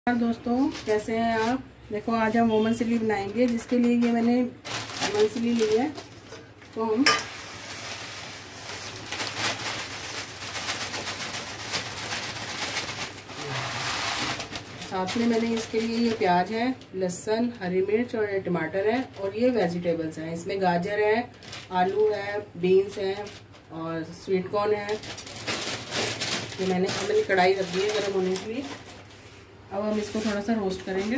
दोस्तों, कैसे हैं आप। देखो, आज हम वुमन चिल्ली बनाएंगे, जिसके लिए ये मैंने वुमन चिल्ली ली है। तो हम साथ में मैंने इसके लिए ये प्याज है, लहसुन, हरी मिर्च और टमाटर है, और ये वेजिटेबल्स हैं। इसमें गाजर है, आलू है, बीन्स है और स्वीट कॉर्न है। ये मैंने कढ़ाई रख दी है गर्म होने के लिए। अब हम इसको थोड़ा सा रोस्ट करेंगे।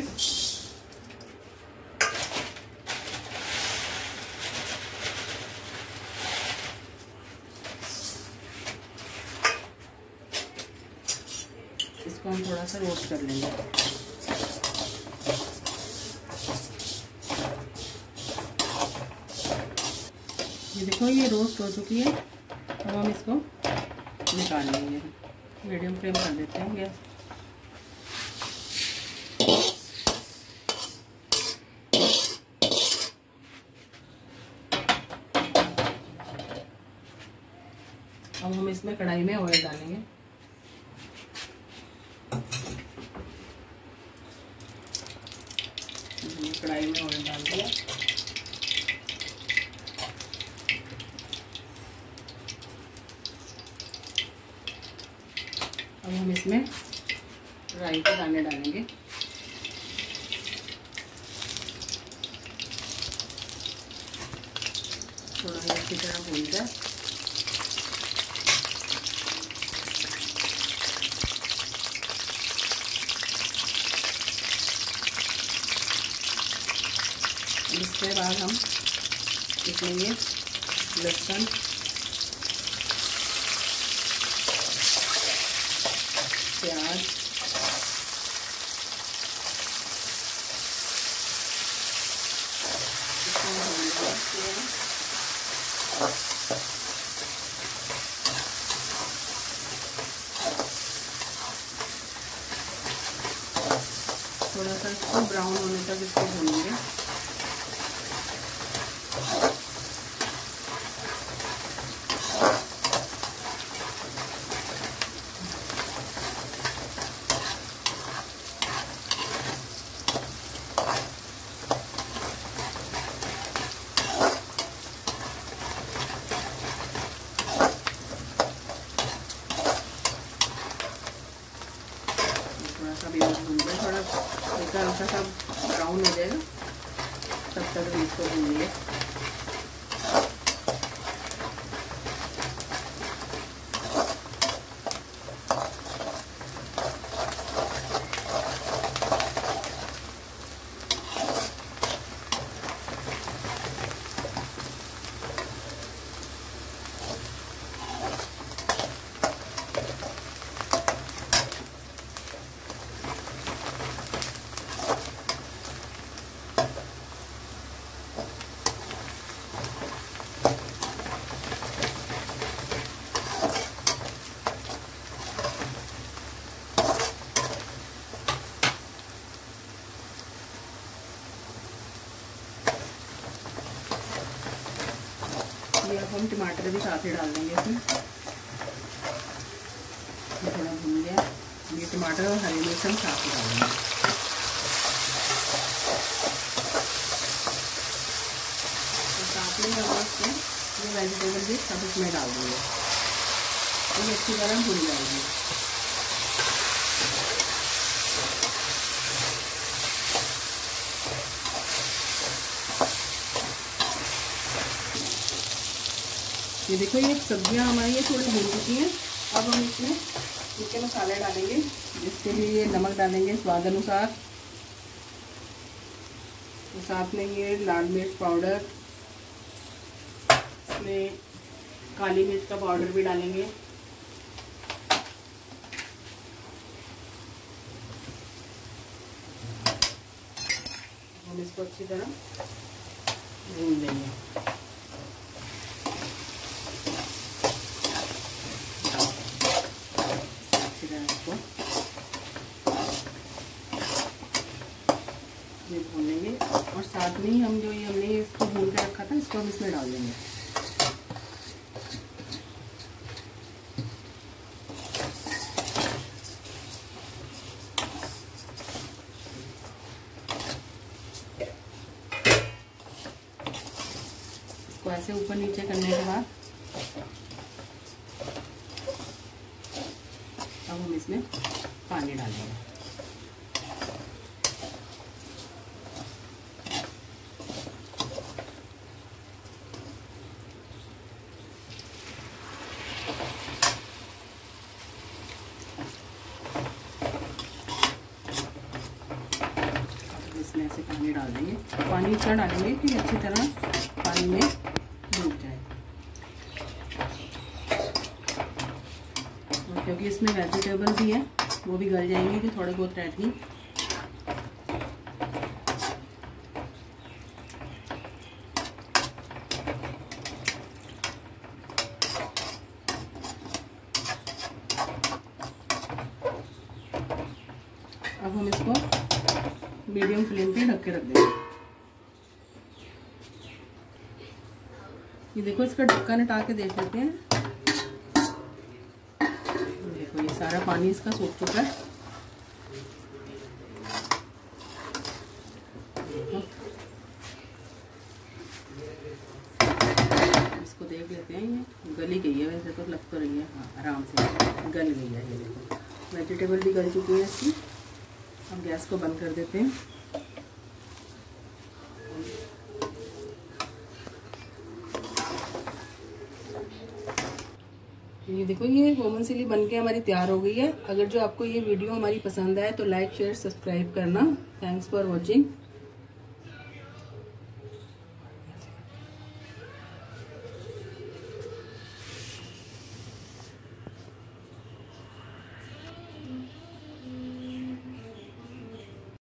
इसको हम थोड़ा सा रोस्ट कर लेंगे। ये देखो, ये रोस्ट हो चुकी है। अब हम इसको निकाल लेंगे। मीडियम फ्लेम कर देते हैं गैस। अब हम इसमें कढ़ाई में ऑयल डालेंगे। कढ़ाई में ऑयल डाल दिया। अब हम इसमें राई के दाने डालेंगे। थोड़ा ये अच्छी तरह भून जाए। इसके बाद हम इसमें ये लहसुन, प्याज, थोड़ा सा इसको ब्राउन होने तक इसको भूनेंगे। थोड़ा सा भी भून जाए, थोड़ा हल्का सा ब्राउन हो जाएगा, तब तक भी इसको भूनिए। अब हम टमाटर भी साथ ही डाल देंगे इसमें। थोड़ा भून गया, ये टमाटर और हरी मिर्च हम साथ ही डालेंगे। और साथ में हम इसमें ये वेजिटेबल भी सब इसमें डाल देंगे। ये अच्छी तरह भून जाएगी। ये देखो, ये सब्जियां हमारी ये थोड़ी भून चुकी हैं। अब हम इसमें सूखे मसाले डालेंगे, जिसके लिए ये नमक डालेंगे स्वाद अनुसार। तो साथ में ये लाल मिर्च पाउडर, इसमें काली मिर्च का पाउडर भी डालेंगे। हम इसको अच्छी तरह भून लेंगे। भूनेंगे और साथ में ही हम जो ये हमने इसको भून के रखा था, इसको हम इसमें डाल देंगे। ऐसे ऊपर नीचे करने के बाद अब हम इसमें पानी डालेंगे। इसमें ऐसे पानी डाल देंगे। पानी इतना डालेंगे कि अच्छी तरह पानी में डूब जाए, और क्योंकि इसमें वेजिटेबल भी है वो भी गल जाएंगे कि थोड़े बहुत रहेंगी। अब हम इसको मीडियम फ्लेम पे ढक के रख देंगे। ये देखो इसका ढक्कन हटा के देख लेते हैं। देखो ये सारा पानी इसका सूख चुका है। इसको देख लेते हैं, ये गली गई है वैसे तो, लग तो रही है, हाँ आराम से गल गई है। ये देखो वेजिटेबल भी गल चुकी है इसकी। हम गैस को बंद कर देते हैं। ये देखो ये वोमन चिली बनके हमारी तैयार हो गई है। अगर जो आपको ये वीडियो हमारी पसंद आए तो लाइक शेयर सब्सक्राइब करना। Thanks for watching.